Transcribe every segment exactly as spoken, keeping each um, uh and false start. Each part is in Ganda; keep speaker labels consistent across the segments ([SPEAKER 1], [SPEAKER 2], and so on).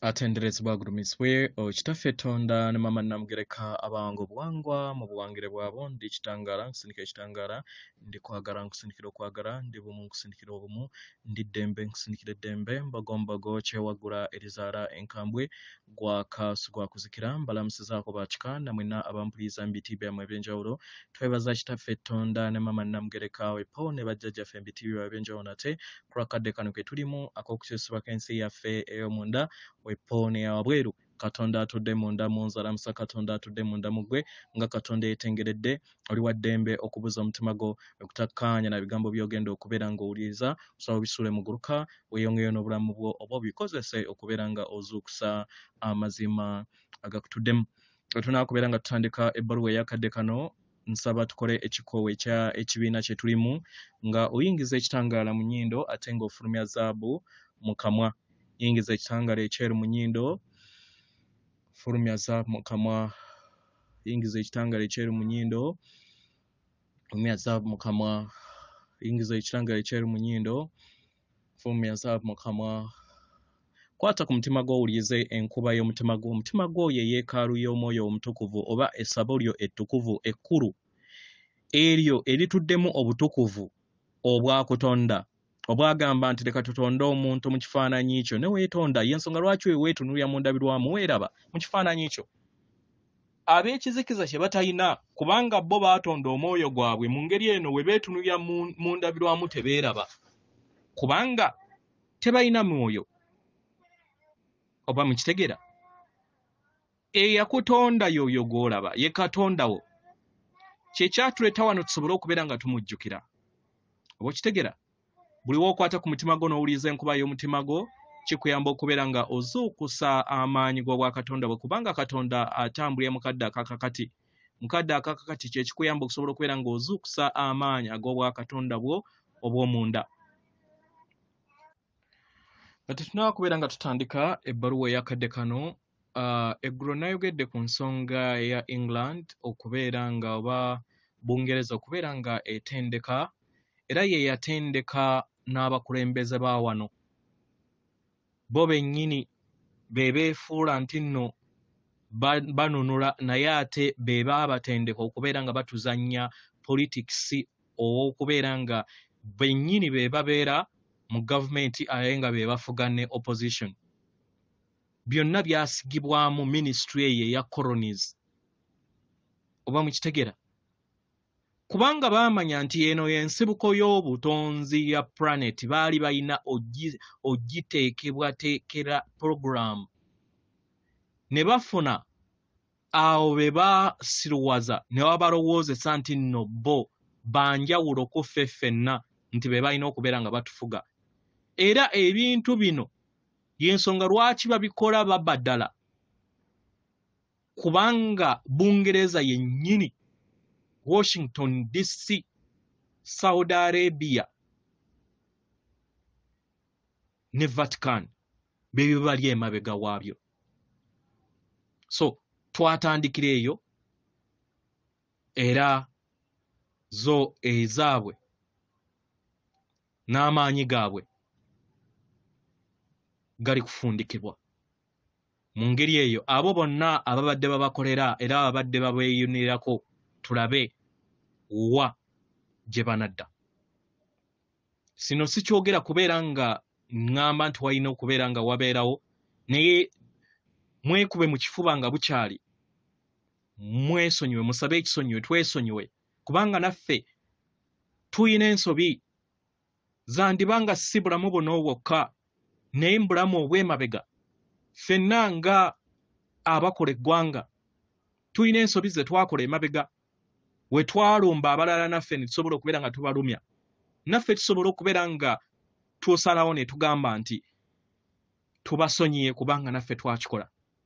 [SPEAKER 1] atenderezebwa agulumisibwe okitaffe Tonda ne mama Namugereka abango obuwangwa mu buwangire bwabo ndi kitangala nkusindikira ekitangala ndi kwagala nkusindikira okwagala ndi bumu nkusindikira obumu ndi ddembe nkusindikira eddembe mbagombago kyewagula erizaala enkambwe gwakasu gwakuzikira mbalamusizaako bakika namwena abampuliza mu biti byammwe ebyenjawulo twebaza kitaffe Tonda ne mama Namugereka wepo ne bajjajjaffe mu biti byabwe ebyenjawulo nate kulakadde kano ke tulimu ak'okukyusibwako ensi yaffe ey'omunda wepo ne yabweru Katonda atudde munda mu nzalamusa Katonda atudde munda mugwe nga Katonda yetengeredde oli wa ddembe okubuza omutima gwo okutakkaanya na bigambo by'ogenda okubeera ng'owuliriza osobola obisule mu guluka weeyongeyo n'obulamu bwo oba obikozese okubeera nga ozuukusa amazima agakutuddemu. Tunaakubeera nga tutandika ebbaluwa ey'akadde kano nsaba tukole ekikoowe ekya ekibiina kye tulimu nga oyingiza ekitangaala mu nnyindo ate ng'ofulumya zaabu mu kamwa. Yingiza ekitangaala ekyeru mu nnyindo fulumya zaabu mu kamwa. Yingiza ekitangaala ekyeru mu nnyindo fulumya zaabu mu kamwa. Yingiza ekitangaala ekyeru mu nnyindo fulumya zaabu mu kamwa. Kwata ku mutima gwo owulirize enkuba y'omutima gwo. Omutima gwo ye yeekaalu y'omwoyo omutukuvu oba essabo lyo ettukuvu ekkulu eryo erituddemu obutukuvu obwakutonda obwagamba nti leka tutonde omuntu mu kifaananyi kyo ne weetonda y'ensonga lwaki we weetunuulira mu ndabirwamu weeraba mu kifaananyi kyo. Ab'ekizikiza kye batalina kubanga bo baatonda omwoyo gwabwe mu ngeri eno we beetunuulira mu ndabirwamu tebeeraba kubanga tebalina mwoyo. Oba mukitegeera eyakutonda y'oyo gw'olaba ye Katonda wo kye kyatuleeta wano tusobole okubeera nga tumujjukira. Oba okitegeera buli w'okwata ku mutima gwo n'owuliriza enkuba y'omutima gwo kikuyamba okubeera nga ozuukusa amaanyi g'obwa Katonda bwe kubanga Katonda atambulira mu kadde akakakati. Mu kadde akakakati kye kikuyamba okusobola okubeera nga ozuukusa amaanyi ag'obwa Katonda bwo obw'omunda. Kati tunaakubeera nga tutandika ebbaluwa ey'akadde kano. Uh, eggulo nayogedde ku nsonga ya England okubeera nga oba Bungereza okubeera nga etendeka era ye yatendeka n'abakulembeze ba wano. Bo bennyini be beefuula nti nno banunula naye ate be baabatendeka okubeera nga batuzannya politics okubeera nga bennyini be babeera mu gavumenti ate nga be bafuga ne opposition. Byonna byasigibwamu ministry eyo eya colonies. Oba mukitegeera kubanga baamanya nti eno y'ensibuko y'obutonzi ya planet baali balina ogiteekebwateekera program ne bafuna awo be basiruwaza ne babalowoozesa nti nno bo banjawulo ku ffe ffenna nti be balina okubeera nga batufuga. Era ebintu bino y'ensonga lwaki babikola babaddala kubanga Bungereza yennyini Washington D C, Saudi Arabia ne Vatican bebyo bali emabega waabyo. So twatandikira eyo era zo ezaabwe n'amaanyi gaabwe gali kufundikibwa. Mu ngeri eyo abo bonna ababadde babakolera era ababadde babeeyunirako tulabe wa gye banadda. Sino si kyogera kubeera nga ŋŋamba nti walina okubeera nga wabeerawo naye mwekube mu kifuba nga bukyali. Mwesonyiwe musabe ekisonyiwe twesonyiwe kubanga naffe tuyina ensobi zandibanga si bulamu buno bwokka naye mbulamu obw'emabega. Ffenna nga abakola eggwanga tuyina ensobi ze twakola emabega we twalumba abalala naffe ne tusobola okubeera nga tubalumya. Naffe tusobola okubeera nga twosalawo ne tugamba nti tubasonyiye kubanga naffe twakikola.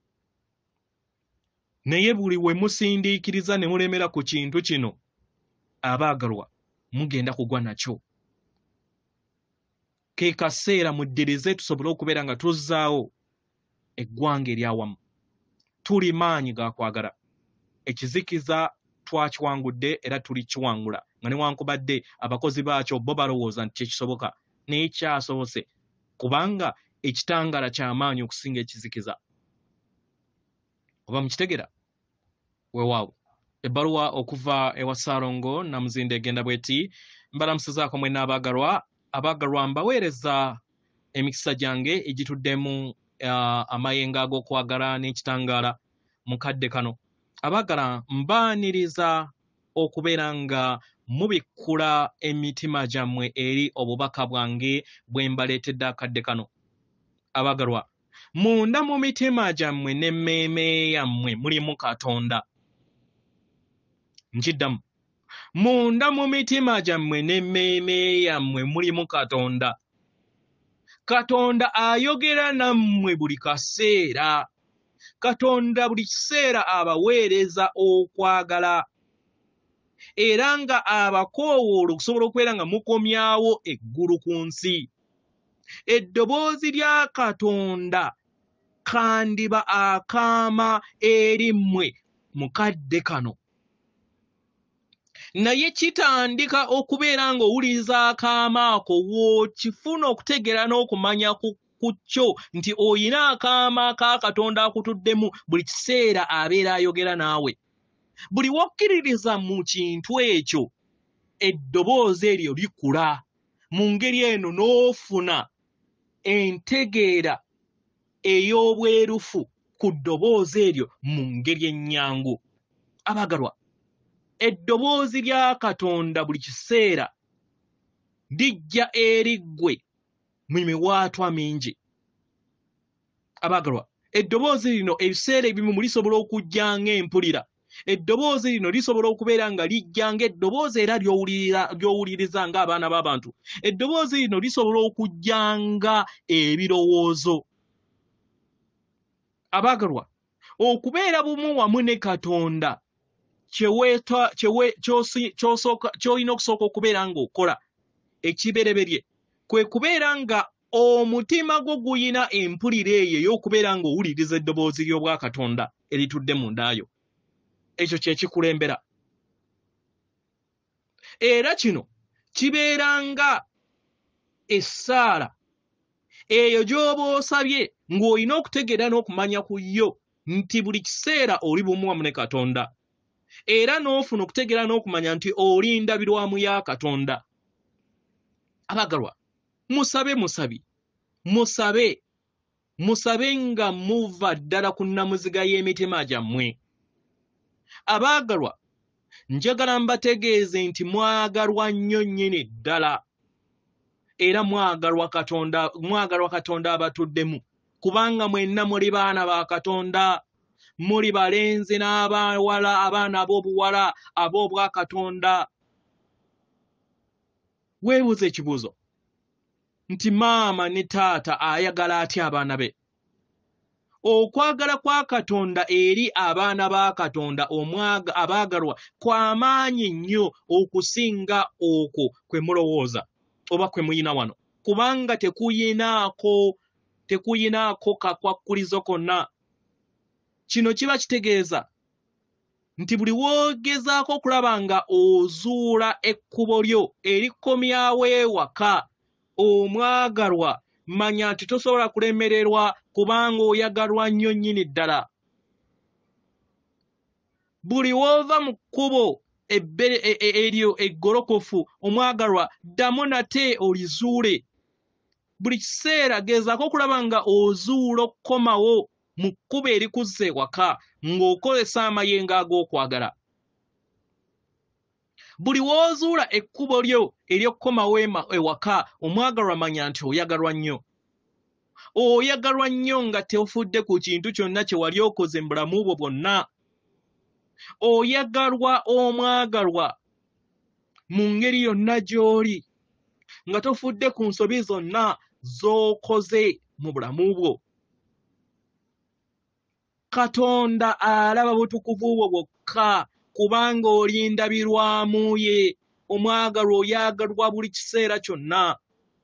[SPEAKER 1] Naye buli we musindiikiriza ne mulemera ku kintu kino abaagalwa mugenda kugwa nakyo. Ke kaseera muddirize tusobole okubeera nga tuzzaawo eggwanga eryawamu. Tuli maanyi ga kwagala. Ekizikiza twakiwangudde era tuli kiwangula nga newankubadde abakozi baakyo bo balowooza nti kyekisoboka naye kyasobose kubanga ekitangala ky'amaanyi okusinga ekizikiza. Oba mukitegera? Weewaawo. Ebbaluwa okuva ewa Ssalongo Namuzinda egenda bweti: mbalamusizaako mwenna abaagalwa, abaagalwa mbaweereza emikisa gyange egituddemu uh, amayengo ag'okwagala n'ekitangaala mu kadde kano. Abaagala mbaaniriza okubeera nga mubikkula emitima gyammwe eri obubaka bwange bwe mbaleetedde akadde kano. Abaagalwa, munda mu mitima gyammwe n'emmeeme yammwe mulimu Katonda. Nkiddamu, munda mu mitima gyammwe n'emmeeme yammwe mulimu Katonda. Katonda ayogera nammwe buli kaseera. Katonda buli kiseera abaweereza okwagala, era nga abakoowoola okusobola okubeera nga mukomyawo eggulu ku nsi. Eddoboozi lya Katonda kandiba akaama eri mmwe mu kadde kano, naye kitandika okubeera ng'owuliriza akaama ako w'okifuna okutegeera n'okumanya ku kyo nti oyina akaama ka Katonda akutuddemu, buli kiseera abeera ayogera naawe. Buli wokkiririza mu kintu ekyo, eddoboozi eryo likula. Mu ngeri eno n'ofuna entegeera ey'obwerufu ku ddoboozi eryo mu ngeri ennyangu. Abaagalwa, eddoboozi lya Katonda buli kiseera lijja eri ggwe mu miwaatwa mingi. Abaagalwa, eddoboozi lino ebiseera ebimu lisobola okujja ng'empulira. Eddoboozi lino lisobola okubeera nga lijja ng'eddoboozi era ly'owuliriza ng'abaana b'abantu. Eddoboozi lino lisobola okujja nga ebirowoozo. Abaagalwa, okubeera bumu wamu ne Katonda ky'olina okusooka okubeera ng'okola ekibereberye kwe kubeera nga omutima gwo guyina empulira eyo ey'okubeera ng'owuliriza eddoboozi ly'obwa Katonda eritudde mu ndaayo. Ekyo kye kikulembera. Era kino kibeera nga essaala eyo gy'oba osabye ng'olina okutegeera n'okumanya ku yo nti buli kiseera oli bumu wamu ne Katonda, era n'ofuna okutegeera n'okumanya nti oli ndabirwamu ya Katonda. Abaagalwa, musabe musabi, musabe, musabe nga muva ddala ku nnamuziga y'emitima gyammwe. Abaagalwa, njagala mbategeeze nti mwagalwa nnyo nnyini ddala, era mwagalwa Katonda, mwagalwa Katonda abatuddemu, kubanga mwenna muli baana ba Katonda, muli balenzi n'abawala, abaana ab'obuwala ab'obwa Katonda. Weebuuze ekibuuzo nti maama ne taata ayagala atya abaana be? Okwagala kwa Katonda eri abaana ba Katonda omwaga abaagalwa kw'amaanyi nnyo okusinga okwo kwe mulowooza oba kwe muyina wano, kubanga tekuyinaako tekuyinaako kakwakkulizo konna. Kino kiba kitegeeza nti buli woogezaako okulaba nga ozuula ekkubo lyo erikomyawo ewaka, omwagalwa, manya nti tosobola kulemererwa kubanga oyagalwa nnyo nnyini ddala. Buli w'ova mu kkubo eryo eggolokofu, omwagalwa, ddamu nate olizuule. Buli kiseera gezaako okulaba nga ozuula okukomawo mu kkubo erikuzza ewaka ng'okozesa amayengo ag'okwagala. Buli w'ozuula ekkubo lyo ery'okukomawo ewaka, omwagalwa, manya nti oyagalwa nnyo. Oyagalwa nnyo nga tofudde ku kintu kyonna kye wali okoze mu bulamu bwo bwonna. Oyagalwa omwagalwa mu ngeri yonna gy'oli, nga tofudde ku nsobi zonna z'okoze mu bulamu bwo. Katonda alaba butukuvu bwo bwokka kubanga oli ndabirwamu ye. Omwagalwa, oyagalwa buli kiseera kyonna.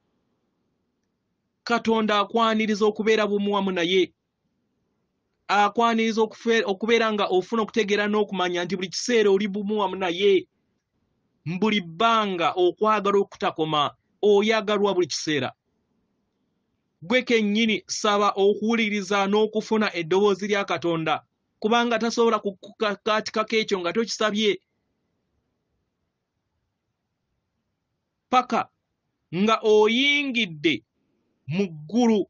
[SPEAKER 1] Katonda akwaniriza okubeera bumu wamu naye. Akwaniriza okubeera nga ofuna okutegeera n'okumanya nti buli kiseera oli bumu wamu naye. Mbuli bbanga okwagala okutakoma, oyagalwa buli kiseera. gwe kennyini saba okuwuliriza n'okufuna eddoboozi lya Katonda kubanga tasobola kukakaatikako ekyo nga tokisabye paka nga oyingidde mu ggulu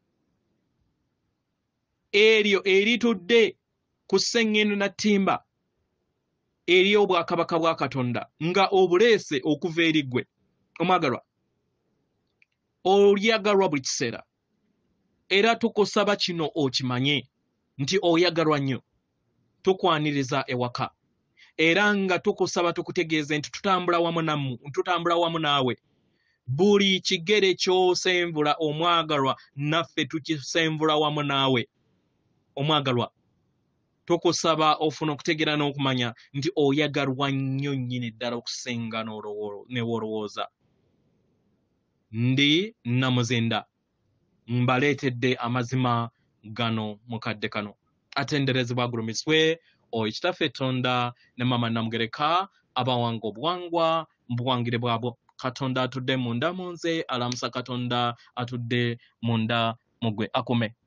[SPEAKER 1] eryo eritudde ku sseŋŋendo na ttimba eri obwakabaka bwa Katonda nga obuleese okuva eri ggwe omwagalwa olyagalwa buli kiseera era tukusaba kino okimanye nti oyagalwa nnyo tukwaniriza ewaka era nga tukusaba tukutegeeze nti tutambula wamu namu tutambula wamu naawe buli kigere ky'osenvula omwagalwa naffe tukisenvula wamu naawe omwagalwa tukusaba ofuna okutegeera n'okumanya nti oyagalwa nnyo nnyini ddala okusinga ne wolowooza. Ndi Namuzinda mbaleetedde amazima gano mukadde kano atenderezebwa agulumiswe Kitaffe Tonda ne Mama Namugereka abawanga obuwangwa mu buwangire bwabwo. Katonda atudde munda mu nze, alamusa Katonda atudde munda mu ggwe. Akume.